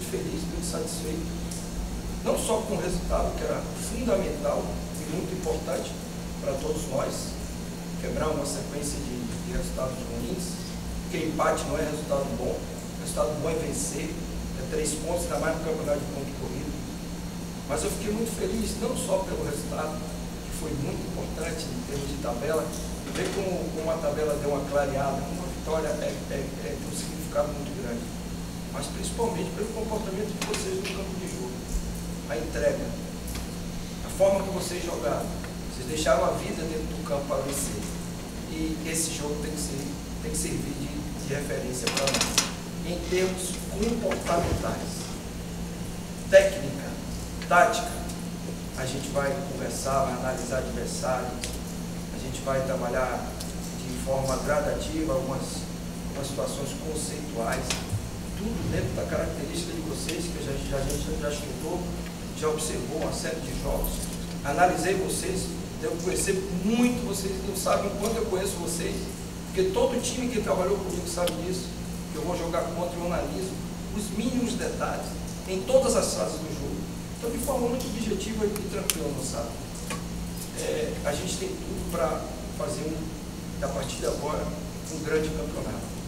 feliz, muito satisfeito, não só com o resultado, que era fundamental e muito importante para todos nós, quebrar uma sequência de resultados ruins, porque empate não é resultado bom, resultado bom é vencer, é 3 pontos, ainda mais no campeonato de ponto corrido. Mas eu fiquei muito feliz, não só pelo resultado, que foi muito importante em termos de tabela, e ver como a tabela deu uma clareada, uma vitória tem um significado muito grande, mas principalmente pelo comportamento de vocês no campo de jogo, a entrega, a forma que vocês jogaram, vocês deixaram a vida dentro do campo para vencer, e esse jogo tem que servir de referência para nós, em termos comportamentais, técnica, tática. A gente vai conversar, vai analisar adversário, a gente vai trabalhar de forma gradativa algumas situações conceituais, tudo dentro da característica de vocês, que a gente já estudou, já observou uma série de jogos, analisei vocês, devo conhecer muito vocês, não sabem o quanto eu conheço vocês, porque todo time que trabalhou comigo sabe disso, que eu vou jogar contra e eu analiso os mínimos detalhes em todas as fases do jogo. Então, de forma muito objetiva e tranquila, moçada. A gente tem tudo para fazer, a partir de agora, um grande campeonato.